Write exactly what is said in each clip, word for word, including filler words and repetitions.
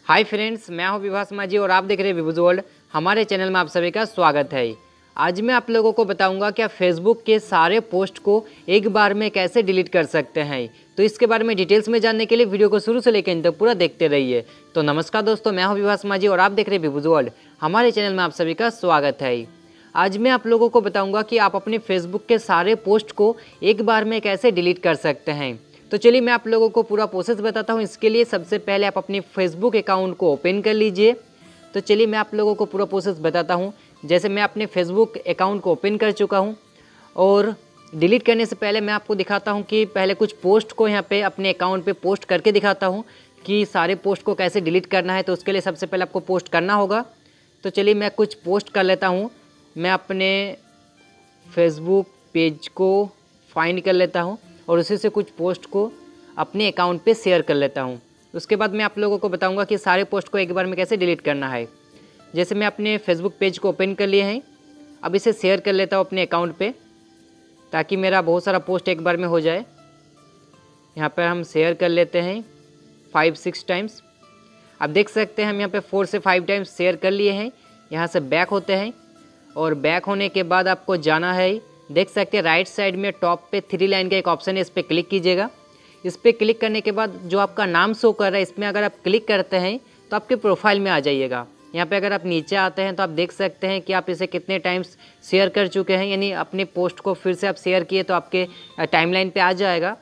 Hi friends, मैं हूं विभास माझी और आप देख रहे हैं विभूज वर्ल्ड। हमारे चैनल में आप सभी का स्वागत है। आज मैं आप लोगों को बताऊंगा कि आप फेसबुक के सारे पोस्ट को एक बार में कैसे डिलीट कर सकते हैं। तो इसके बारे में डिटेल्स में जानने के लिए वीडियो को शुरू से लेकर अंत तक पूरा देखते रहिए। तो नमस्कार दोस्तों, मैं हूँ विभास माझी और आप देख रहे हैं विभूज वर्ल्ड। हमारे चैनल में आप सभी का स्वागत है। आज मैं आप लोगों को बताऊँगा कि आप अपने फेसबुक के सारे पोस्ट को एक बार में कैसे डिलीट कर सकते हैं। तो चलिए मैं आप लोगों को पूरा प्रोसेस बताता हूं। इसके लिए सबसे पहले आप अपनी फेसबुक अकाउंट को ओपन कर लीजिए। तो चलिए मैं आप लोगों को पूरा प्रोसेस बताता हूं। जैसे मैं अपने फेसबुक अकाउंट को ओपन कर चुका हूं और डिलीट करने से पहले मैं आपको दिखाता हूं कि पहले कुछ पोस्ट को यहां पे अपने अकाउंट पे पोस्ट करके दिखाता हूं कि सारे पोस्ट को कैसे डिलीट करना है। तो उसके लिए सबसे पहले आपको पोस्ट करना होगा। तो चलिए मैं कुछ पोस्ट कर लेता हूँ। मैं अपने फेसबुक पेज को फाइंड कर लेता हूँ और उसी से कुछ पोस्ट को अपने अकाउंट पे शेयर कर लेता हूँ। उसके बाद मैं आप लोगों को बताऊँगा कि सारे पोस्ट को एक बार में कैसे डिलीट करना है। जैसे मैं अपने फेसबुक पेज को ओपन कर लिए हैं, अब इसे शेयर कर लेता हूँ अपने अकाउंट पे ताकि मेरा बहुत सारा पोस्ट एक बार में हो जाए। यहाँ पर हम शेयर कर लेते हैं फाइव सिक्स टाइम्स। अब देख सकते हैं हम यहाँ पे फोर से फाइव टाइम्स शेयर कर लिए हैं। यहाँ से बैक होते हैं और बैक होने के बाद आपको जाना है, देख सकते हैं राइट साइड में टॉप पे थ्री लाइन का एक ऑप्शन है, इस पर क्लिक कीजिएगा। इस पर क्लिक करने के बाद जो आपका नाम शो कर रहा है इसमें अगर आप क्लिक करते हैं तो आपके प्रोफाइल में आ जाइएगा। यहाँ पे अगर आप नीचे आते हैं तो आप देख सकते हैं कि आप इसे कितने टाइम्स शेयर कर चुके हैं, यानी अपने पोस्ट को फिर से आप शेयर किए तो आपके टाइमलाइन पे आ जाएगा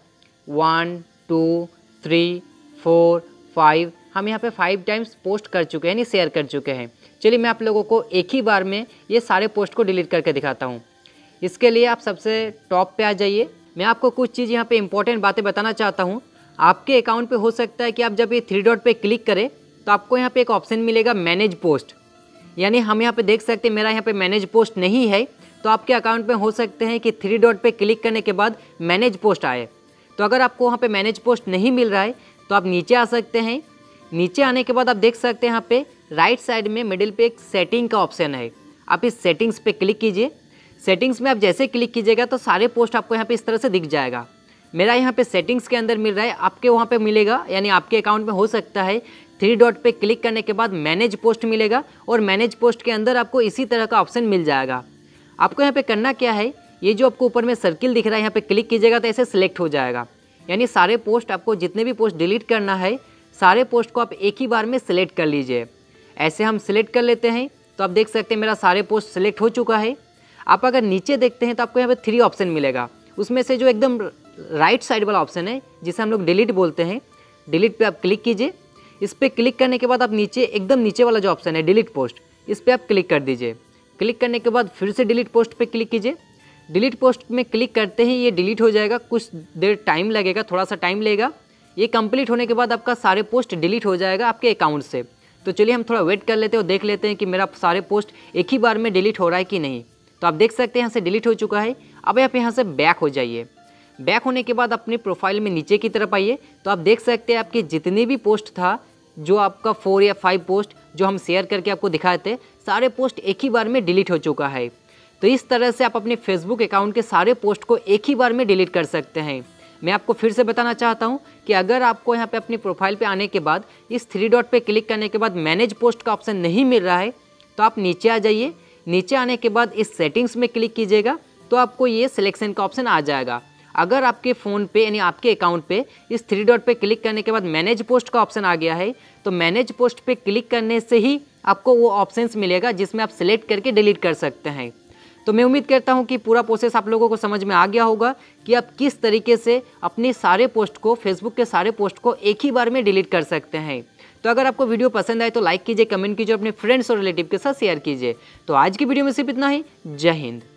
one two three four five. हम यहाँ पे फाइव टाइम्स पोस्ट कर चुके हैं, यानी शेयर कर चुके हैं। चलिए मैं आप लोगों को एक ही बार में ये सारे पोस्ट को डिलीट करके दिखाता हूँ। इसके लिए आप सबसे टॉप पे आ जाइए। मैं आपको कुछ चीज़ यहाँ पे इंपॉर्टेंट बातें बताना चाहता हूँ। आपके अकाउंट पे हो सकता है कि आप जब ये थ्री डॉट पे क्लिक करें तो आपको यहाँ पे एक ऑप्शन मिलेगा मैनेज पोस्ट, यानी हम यहाँ पे देख सकते हैं मेरा यहाँ पे मैनेज पोस्ट नहीं है। तो आपके अकाउंट पे हो सकते हैं कि थ्री डॉट पे क्लिक करने के बाद मैनेज पोस्ट आए। तो अगर आपको वहाँ पर मैनेज पोस्ट नहीं मिल रहा है तो आप नीचे आ सकते हैं। नीचे आने के बाद आप देख सकते हैं यहाँ पे राइट साइड में मिडिल पे एक सेटिंग का ऑप्शन है। आप इस सेटिंग्स पे क्लिक कीजिए। सेटिंग्स में आप जैसे क्लिक कीजिएगा तो सारे पोस्ट आपको यहाँ पे इस तरह से दिख जाएगा। मेरा यहाँ पे सेटिंग्स के अंदर मिल रहा है, आपके वहाँ पे मिलेगा, यानी आपके अकाउंट में हो सकता है थ्री डॉट पे क्लिक करने के बाद मैनेज पोस्ट मिलेगा और मैनेज पोस्ट के अंदर आपको इसी तरह का ऑप्शन मिल जाएगा। आपको यहाँ पे करना क्या है, ये जो आपको ऊपर में सर्किल दिख रहा है यहाँ पे क्लिक कीजिएगा तो ऐसे सिलेक्ट हो जाएगा। यानी सारे पोस्ट आपको जितने भी पोस्ट डिलीट करना है सारे पोस्ट को आप एक ही बार में सिलेक्ट कर लीजिए। ऐसे हम सिलेक्ट कर लेते हैं तो आप देख सकते हैं मेरा सारे पोस्ट सिलेक्ट हो चुका है। आप अगर नीचे देखते हैं तो आपको यहाँ पे थ्री ऑप्शन मिलेगा। उसमें से जो एकदम राइट साइड वाला ऑप्शन है जिसे हम लोग डिलीट बोलते हैं, डिलीट पे आप क्लिक कीजिए। इस पर क्लिक करने के बाद आप नीचे एकदम नीचे वाला जो ऑप्शन है डिलीट पोस्ट, इस पर आप क्लिक कर दीजिए। क्लिक करने के बाद फिर से डिलीट पोस्ट पे क्लिक कीजिए। डिलीट पोस्ट में क्लिक करते ही ये डिलीट हो जाएगा। कुछ देर टाइम लगेगा, थोड़ा सा टाइम लेगा। ये कंप्लीट होने के बाद आपका सारे पोस्ट डिलीट हो जाएगा आपके अकाउंट से। तो चलिए हम थोड़ा वेट कर लेते हैं और देख लेते हैं कि मेरा सारे पोस्ट एक ही बार में डिलीट हो रहा है कि नहीं। तो आप देख सकते हैं यहाँ से डिलीट हो चुका है। अब आप यहाँ से बैक हो जाइए। बैक होने के बाद अपने प्रोफाइल में नीचे की तरफ आइए तो आप देख सकते हैं आपके जितने भी पोस्ट था, जो आपका फोर या फाइव पोस्ट जो हम शेयर करके आपको दिखाए थे, सारे पोस्ट एक ही बार में डिलीट हो चुका है। तो इस तरह से आप अपने फेसबुक अकाउंट के सारे पोस्ट को एक ही बार में डिलीट कर सकते हैं। मैं आपको फिर से बताना चाहता हूं कि अगर आपको यहाँ पे अपनी प्रोफाइल पे आने के बाद इस थ्री डॉट पे क्लिक करने के बाद मैनेज पोस्ट का ऑप्शन नहीं मिल रहा है तो आप नीचे आ जाइए। नीचे आने के बाद इस सेटिंग्स में क्लिक कीजिएगा तो आपको ये सिलेक्शन का ऑप्शन आ जाएगा। अगर आपके फ़ोन पे यानी आपके अकाउंट पे इस थ्री डॉट पे क्लिक करने के बाद मैनेज पोस्ट का ऑप्शन आ गया है तो मैनेज पोस्ट पे क्लिक करने से ही आपको वो ऑप्शंस मिलेगा जिसमें आप सिलेक्ट करके डिलीट कर सकते हैं। तो मैं उम्मीद करता हूं कि पूरा प्रोसेस आप लोगों को समझ में आ गया होगा कि आप किस तरीके से अपने सारे पोस्ट को, फेसबुक के सारे पोस्ट को एक ही बार में डिलीट कर सकते हैं। तो अगर आपको वीडियो पसंद आए तो लाइक कीजिए, कमेंट कीजिए, अपने फ्रेंड्स और रिलेटिव के साथ शेयर कीजिए। तो आज की वीडियो में सिर्फ इतना ही। जय हिंद।